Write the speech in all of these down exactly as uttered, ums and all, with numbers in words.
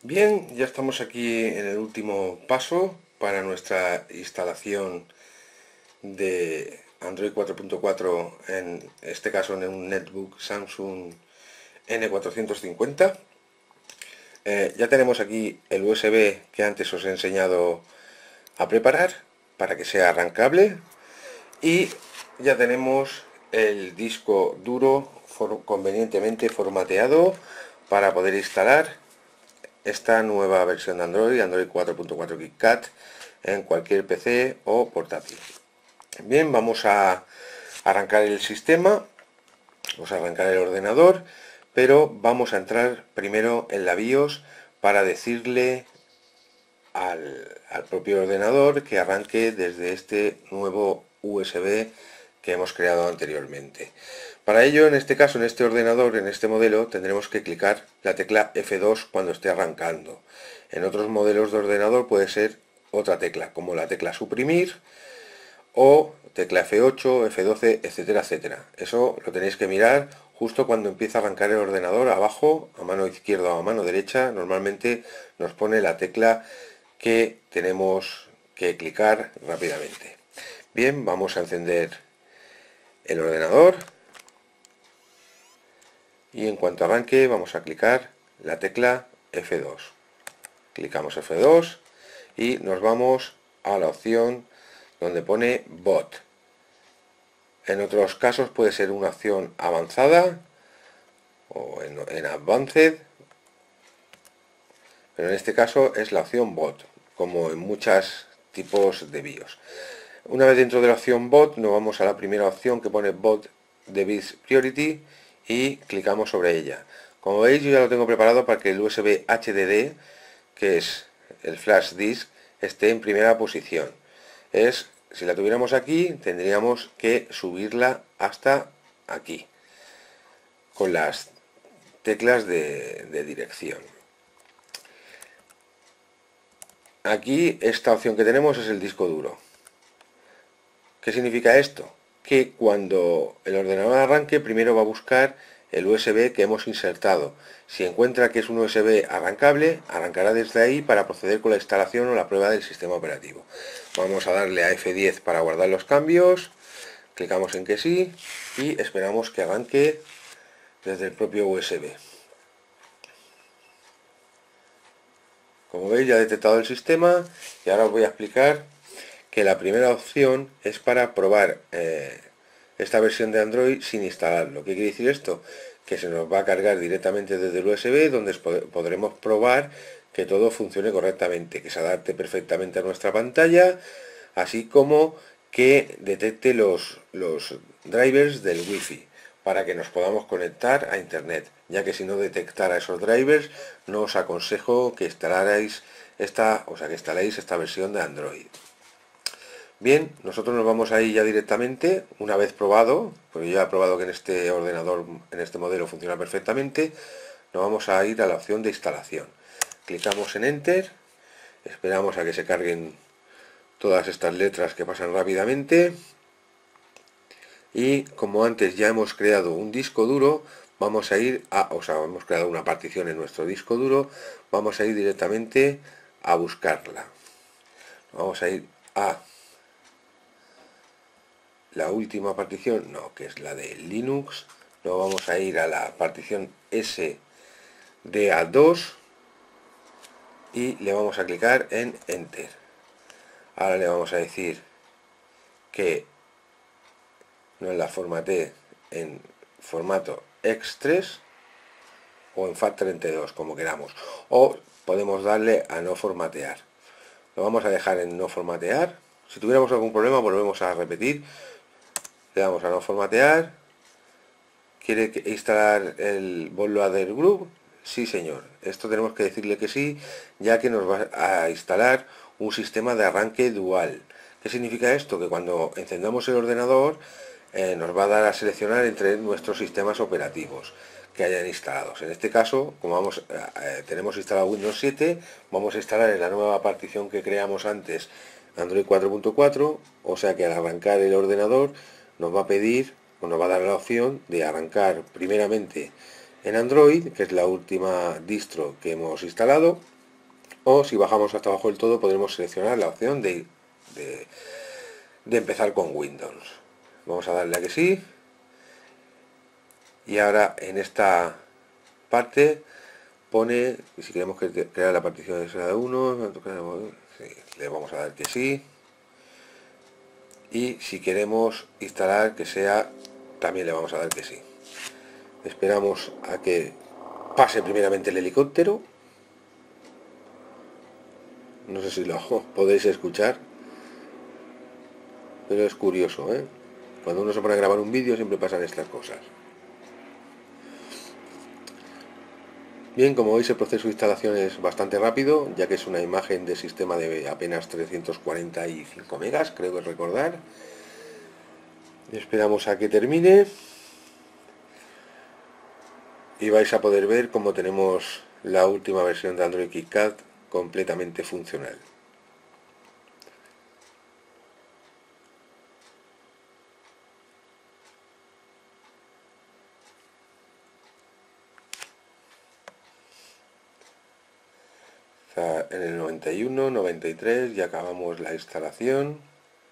Bien, ya estamos aquí en el último paso para nuestra instalación de Android cuatro punto cuatro, en este caso en un netbook Samsung N cuatrocientos cincuenta. Eh, ya tenemos aquí el U S B que antes os he enseñado a preparar para que sea arrancable, y ya tenemos el disco duro for- convenientemente formateado para poder instalar esta nueva versión de Android, Android cuatro punto cuatro KitKat, en cualquier P C o portátil. Bien, vamos a arrancar el sistema, vamos a arrancar el ordenador, pero vamos a entrar primero en la BIOS para decirle al, al propio ordenador que arranque desde este nuevo U S B que hemos creado anteriormente. Para ello, en este caso, en este ordenador, en este modelo, tendremos que clicar la tecla F dos cuando esté arrancando. En otros modelos de ordenador puede ser otra tecla, como la tecla suprimir o tecla F ocho, F doce, etcétera, etcétera. Eso lo tenéis que mirar justo cuando empieza a arrancar el ordenador. Abajo, a mano izquierda o a mano derecha, normalmente nos pone la tecla que tenemos que clicar rápidamente. Bien, vamos a encender el ordenador y en cuanto arranque vamos a clicar la tecla F dos. Clicamos F dos y nos vamos a la opción donde pone Boot. En otros casos puede ser una opción avanzada o en, en Advanced, pero en este caso es la opción Boot, como en muchos tipos de BIOS. Una vez dentro de la opción Boot, nos vamos a la primera opción que pone Boot Device Priority y clicamos sobre ella. Como veis, yo ya lo tengo preparado para que el U S B H D D, que es el flash disk, esté en primera posición. Es, si la tuviéramos aquí, tendríamos que subirla hasta aquí con las teclas de, de dirección. Aquí esta opción que tenemos es el disco duro. ¿Qué significa esto? Que cuando el ordenador arranque, primero va a buscar el U S B que hemos insertado. Si encuentra que es un U S B arrancable, arrancará desde ahí para proceder con la instalación o la prueba del sistema operativo. Vamos a darle a F diez para guardar los cambios, clicamos en que sí y esperamos que arranque desde el propio U S B. Como veis, ya he detectado el sistema y ahora os voy a explicar que la primera opción es para probar eh, esta versión de Android sin instalarlo. ¿Qué quiere decir esto? Que se nos va a cargar directamente desde el U S B, donde podremos probar que todo funcione correctamente, que se adapte perfectamente a nuestra pantalla, así como que detecte los, los drivers del Wi-Fi para que nos podamos conectar a internet, ya que si no detectara esos drivers, no os aconsejo que instalarais esta, o sea, que instaléis esta versión de Android. Bien, nosotros nos vamos a ir ya directamente, una vez probado, porque yo he probado que en este ordenador, en este modelo funciona perfectamente, nos vamos a ir a la opción de instalación. Clicamos en Enter, esperamos a que se carguen todas estas letras que pasan rápidamente, y como antes ya hemos creado un disco duro, vamos a ir a, o sea, hemos creado una partición en nuestro disco duro, vamos a ir directamente a buscarla. Vamos a ir a la última partición, no, que es la de Linux. Luego vamos a ir a la partición S D A dos y le vamos a clicar en Enter. Ahora le vamos a decir que nos la formatee en formato equis tres o en FAT treinta y dos, como queramos, o podemos darle a no formatear. Lo vamos a dejar en no formatear. Si tuviéramos algún problema, volvemos a repetir. Le damos a no formatear. ¿Quiere instalar el bootloader group? Sí, señor. Esto tenemos que decirle que sí, ya que nos va a instalar un sistema de arranque dual. ¿Qué significa esto? Que cuando encendamos el ordenador eh, nos va a dar a seleccionar entre nuestros sistemas operativos que hayan instalados. En este caso, como vamos, eh, tenemos instalado Windows siete, vamos a instalar en la nueva partición que creamos antes Android cuatro punto cuatro, o sea que al arrancar el ordenador nos va a pedir o nos va a dar la opción de arrancar primeramente en Android, que es la última distro que hemos instalado, o si bajamos hasta abajo del todo podremos seleccionar la opción de, de, de empezar con Windows. Vamos a darle a que sí, y ahora en esta parte pone, si queremos crear la partición de S uno, sí, le vamos a dar que sí, y si queremos instalar que sea, también le vamos a dar que sí. Esperamos a que pase primeramente el helicóptero. No sé si lo podéis escuchar, pero es curioso, ¿eh? Cuando uno se pone a grabar un vídeo siempre pasan estas cosas. Bien, como veis el proceso de instalación es bastante rápido, ya que es una imagen de sistema de apenas trescientos cuarenta y cinco megas, creo que recordar. Esperamos a que termine y vais a poder ver cómo tenemos la última versión de Android KitKat completamente funcional. En el noventa y uno, noventa y tres ya acabamos la instalación.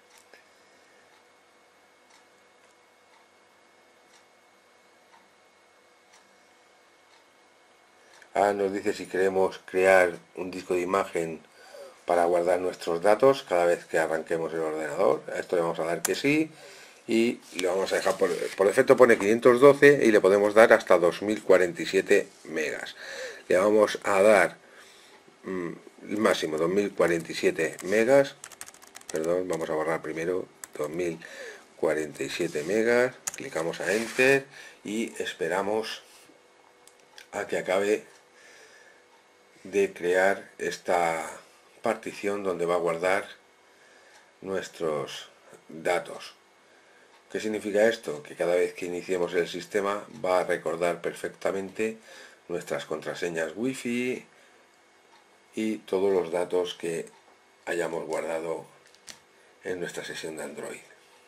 Ahora nos dice si queremos crear un disco de imagen para guardar nuestros datos cada vez que arranquemos el ordenador. A esto le vamos a dar que sí, y le vamos a dejar por, por defecto pone quinientos doce y le podemos dar hasta dos mil cuarenta y siete megas. Le vamos a dar mmm, el máximo dos mil cuarenta y siete megas, perdón, vamos a borrar primero dos mil cuarenta y siete megas, clicamos a enter y esperamos a que acabe de crear esta partición donde va a guardar nuestros datos. ¿Qué significa esto? Que cada vez que iniciemos el sistema va a recordar perfectamente nuestras contraseñas wifi y todos los datos que hayamos guardado en nuestra sesión de Android.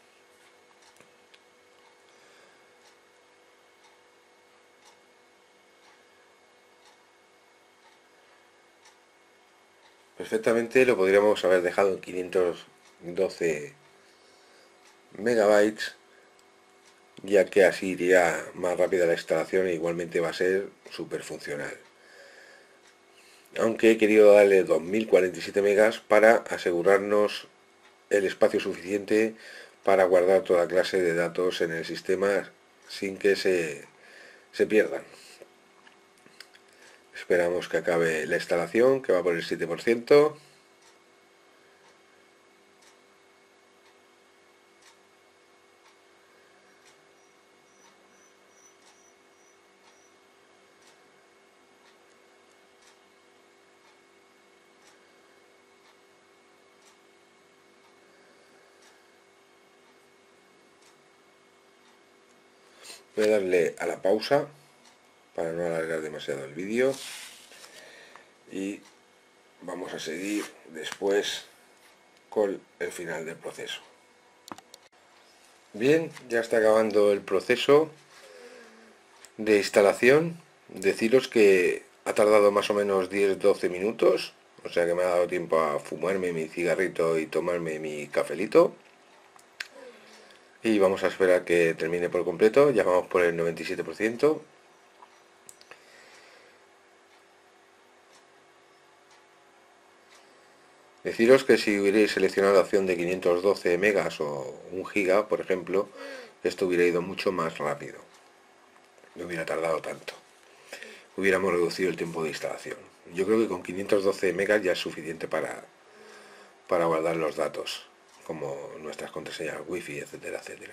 Perfectamente lo podríamos haber dejado en quinientos doce megabytes, ya que así iría más rápida la instalación e igualmente va a ser súper funcional. Aunque he querido darle dos mil cuarenta y siete megas para asegurarnos el espacio suficiente para guardar toda clase de datos en el sistema sin que se, se pierdan. Esperamos que acabe la instalación, que va por el siete por ciento. Voy a darle a la pausa para no alargar demasiado el vídeo y vamos a seguir después con el final del proceso. Bien, ya está acabando el proceso de instalación. Deciros que ha tardado más o menos diez a doce minutos, o sea que me ha dado tiempo a fumarme mi cigarrito y tomarme mi cafelito. Y vamos a esperar que termine por completo, ya vamos por el noventa y siete por ciento. Deciros que si hubierais seleccionado la opción de quinientos doce megas o un giga, por ejemplo, esto hubiera ido mucho más rápido. No hubiera tardado tanto. Hubiéramos reducido el tiempo de instalación. Yo creo que con quinientos doce megas ya es suficiente para, para guardar los datos, como nuestras contraseñas wifi, etcétera, etcétera.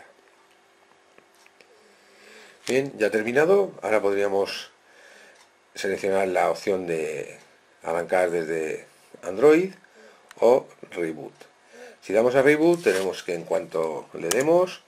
Bien, ya terminado. Ahora podríamos seleccionar la opción de arrancar desde Android o reboot. Si damos a reboot, tenemos que en cuanto le demos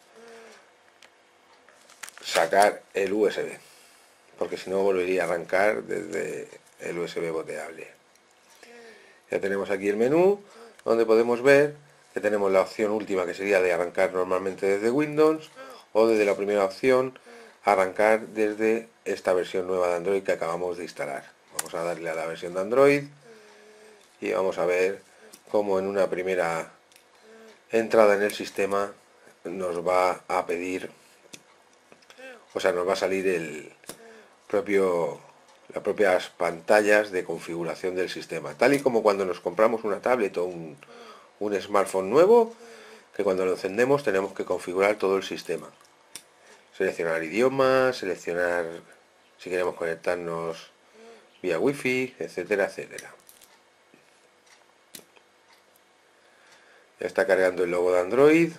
sacar el U S B, porque si no volvería a arrancar desde el U S B boteable. Ya tenemos aquí el menú donde podemos ver que tenemos la opción última, que sería de arrancar normalmente desde Windows, o desde la primera opción arrancar desde esta versión nueva de Android que acabamos de instalar. Vamos a darle a la versión de Android y vamos a ver cómo en una primera entrada en el sistema nos va a pedir, o sea, nos va a salir el propio las propias pantallas de configuración del sistema, tal y como cuando nos compramos una tablet o un, un smartphone nuevo, que cuando lo encendemos tenemos que configurar todo el sistema, seleccionar idioma, seleccionar si queremos conectarnos vía wifi, etcétera, etcétera. Ya está cargando el logo de Android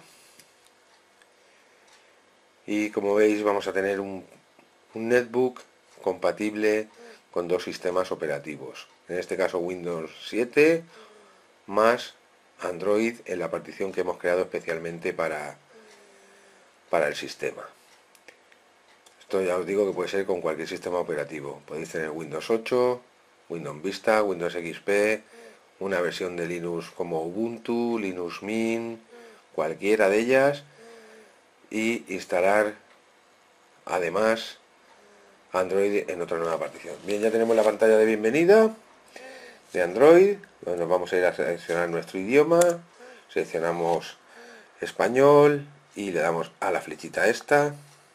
y como veis vamos a tener un, un netbook compatible con dos sistemas operativos, en este caso Windows siete más Android en la partición que hemos creado especialmente para, para el sistema. Esto ya os digo que puede ser con cualquier sistema operativo. Podéis tener Windows ocho, Windows Vista, Windows X P, una versión de Linux como Ubuntu, Linux Mint, cualquiera de ellas, y instalar además Android en otra nueva partición. Bien, ya tenemos la pantalla de bienvenida de Android, donde nos vamos a ir a seleccionar nuestro idioma, seleccionamos español y le damos a la flechita esta.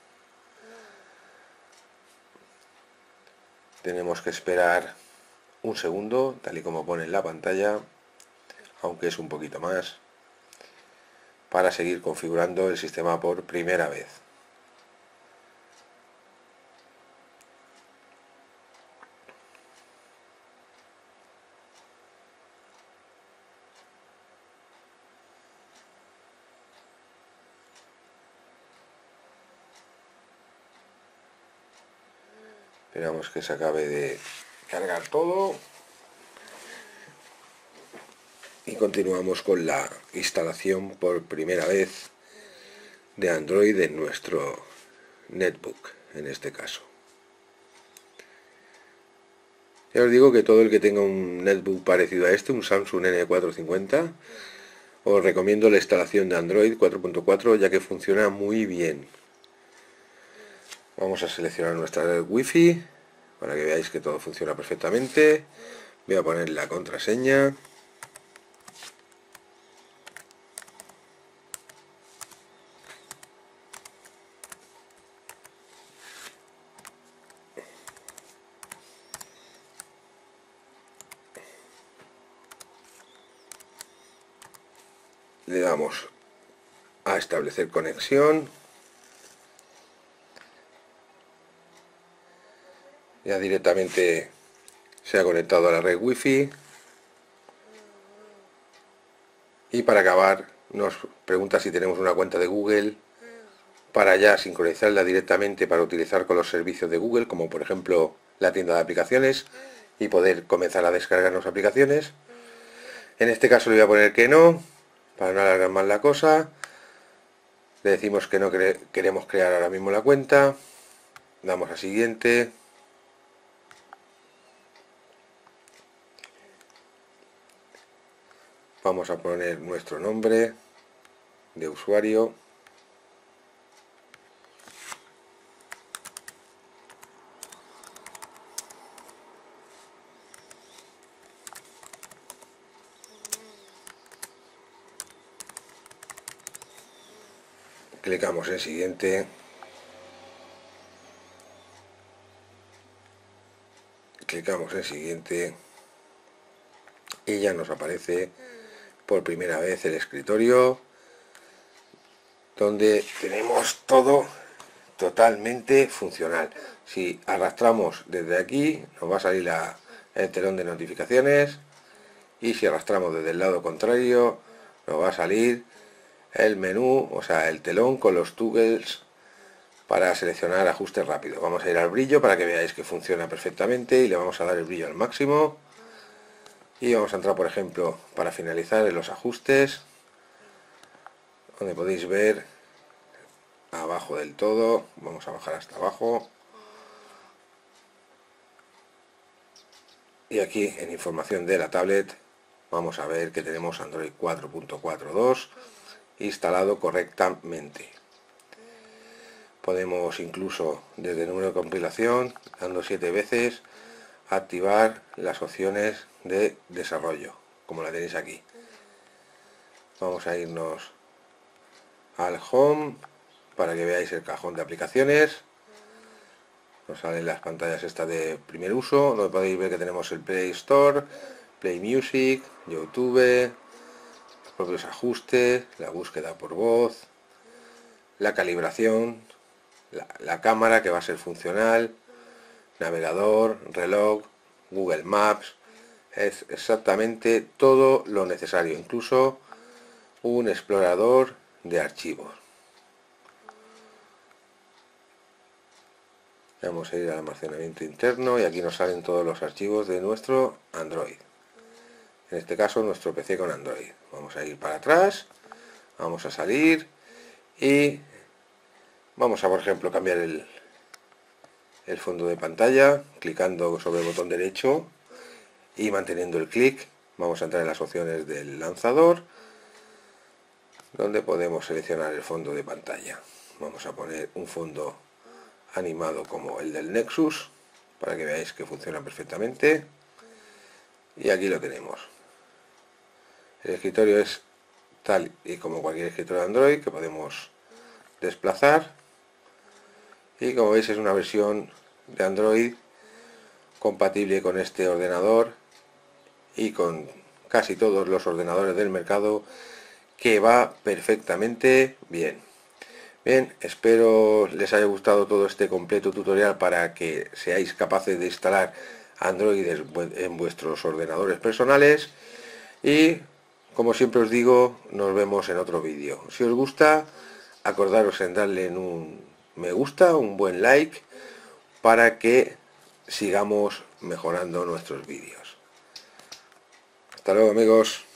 Tenemos que esperar un segundo, tal y como pone en la pantalla, aunque es un poquito más, para seguir configurando el sistema por primera vez. Esperamos que se acabe de cargar todo y continuamos con la instalación por primera vez de Android en nuestro netbook, en este caso. Ya os digo que todo el que tenga un netbook parecido a este, un Samsung N cuatrocientos cincuenta, os recomiendo la instalación de Android cuatro punto cuatro, ya que funciona muy bien. Vamos a seleccionar nuestra red Wi-Fi para que veáis que todo funciona perfectamente. Voy a poner la contraseña. Le damos a establecer conexión. Ya directamente se ha conectado a la red Wi-Fi. Y para acabar nos pregunta si tenemos una cuenta de Google, para ya sincronizarla directamente para utilizar con los servicios de Google, como por ejemplo la tienda de aplicaciones, y poder comenzar a descargarnos aplicaciones. En este caso le voy a poner que no, para no alargar más la cosa. Le decimos que no cre- queremos crear ahora mismo la cuenta. Damos a siguiente. Vamos a poner nuestro nombre de usuario. Clicamos en siguiente. Clicamos en siguiente. Y ya nos aparece por primera vez el escritorio, donde tenemos todo totalmente funcional. Si arrastramos desde aquí, nos va a salir la, el telón de notificaciones, y si arrastramos desde el lado contrario, nos va a salir el menú, o sea, el telón con los toggles para seleccionar ajustes rápidos. Vamos a ir al brillo para que veáis que funciona perfectamente y le vamos a dar el brillo al máximo. Y vamos a entrar, por ejemplo, para finalizar, en los ajustes, donde podéis ver abajo del todo. Vamos a bajar hasta abajo. Y aquí en información de la tablet vamos a ver que tenemos Android cuatro punto cuatro punto dos instalado correctamente. Podemos incluso desde el número de compilación, dando siete veces, activar las opciones de desarrollo, como la tenéis aquí. Vamos a irnos al Home para que veáis el cajón de aplicaciones. Nos salen las pantallas estas de primer uso, donde podéis ver que tenemos el Play Store, Play Music, YouTube, los propios ajustes, la búsqueda por voz, la calibración, la, la cámara que va a ser funcional, navegador, reloj, Google Maps. Es exactamente todo lo necesario, incluso un explorador de archivos. Vamos a ir al almacenamiento interno y aquí nos salen todos los archivos de nuestro Android. En este caso nuestro P C con Android. Vamos a ir para atrás, vamos a salir y vamos a, por ejemplo, cambiar el, el fondo de pantalla clicando sobre el botón derecho y manteniendo el clic. Vamos a entrar en las opciones del lanzador, donde podemos seleccionar el fondo de pantalla. Vamos a poner un fondo animado como el del Nexus para que veáis que funciona perfectamente, y aquí lo tenemos. El escritorio es tal y como cualquier escritorio de Android que podemos desplazar, y como veis es una versión de Android compatible con este ordenador y con casi todos los ordenadores del mercado, que va perfectamente bien. Bien, espero les haya gustado todo este completo tutorial para que seáis capaces de instalar Android en vuestros ordenadores personales, y como siempre os digo, nos vemos en otro vídeo. Si os gusta, acordaros en darle en un me gusta, un buen like, para que sigamos mejorando nuestros vídeos. Hasta luego, amigos.